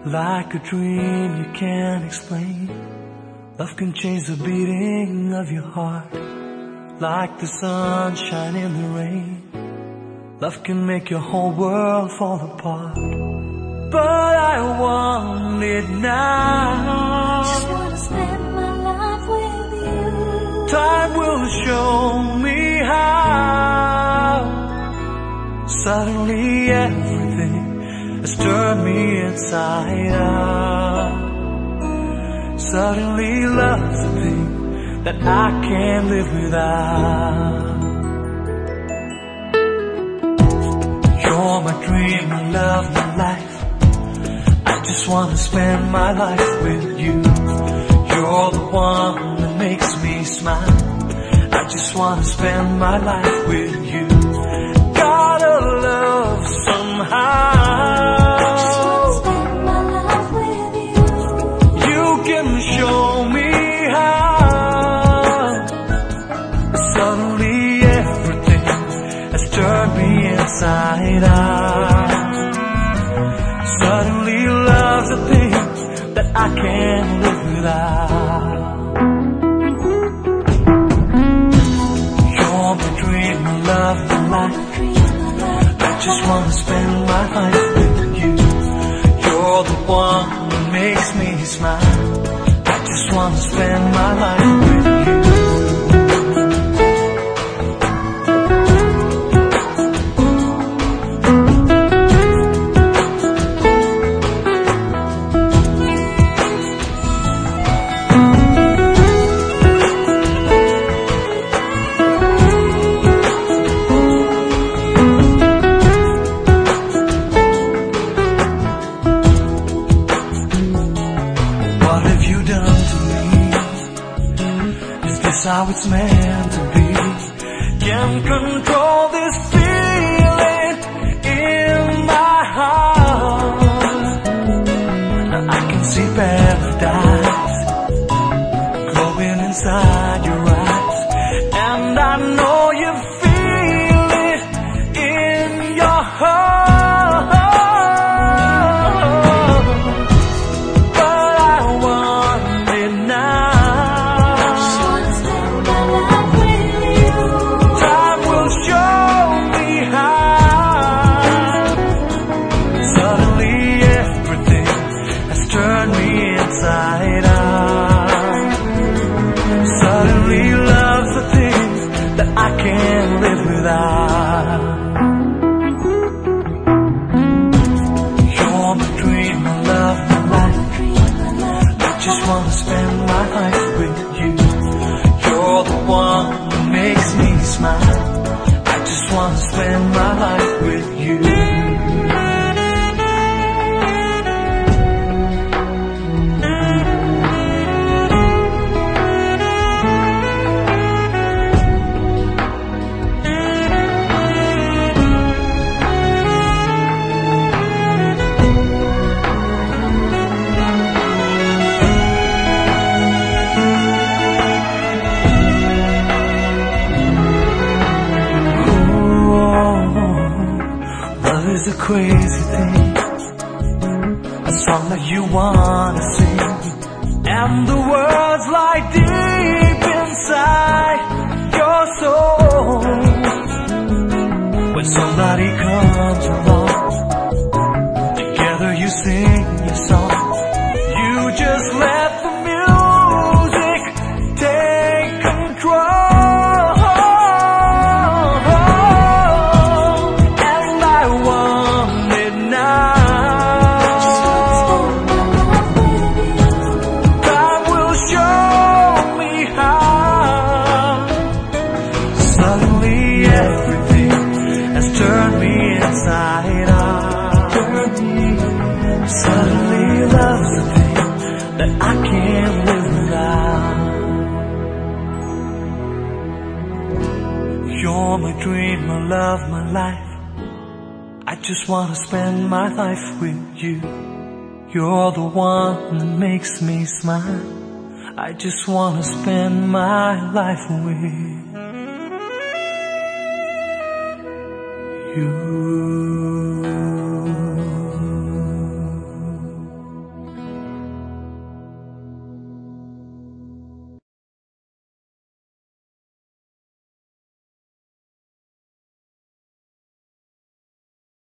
Like a dream you can't explain. Love can change the beating of your heart. Like the sunshine in the rain. Love can make your whole world fall apart. But I want it now. Just wanna spend my life with you. Time will show me how. Suddenly everything has turned me inside out. Suddenly love's a thing that I can't live without. You're my dream, my love, my life. I just wanna spend my life with you. You're the one that makes me smile. I just wanna spend my life with you. Gotta love somehow. Just wanna spend my life with you. You can show me how. Suddenly everything has turned me inside out. Suddenly love's a thing that I can't live without. You're my dream, my love, my life. I just wanna spend my life with you. You're the one that makes me smile. I just wanna spend my life with you. How it's meant to be. Can't control this feeling in my heart. I can see paradise glowing inside your eyes, and I know you feel it in your heart. But I want it now. Inside out. Suddenly love's a thing that I can't live without. You're my dream, my love, my life. I just wanna spend my life with you. You're the one that makes me smile. I just wanna spend my life with you. Is a crazy thing, a song that you wanna sing, and the words lie deep inside your soul. When somebody comes along, together you sing your song. You just let the music take control. Inside out. Suddenly love's a thing that I can't live without. You're my dream, my love, my life. I just wanna spend my life with you. You're the one that makes me smile. I just wanna spend my life with you.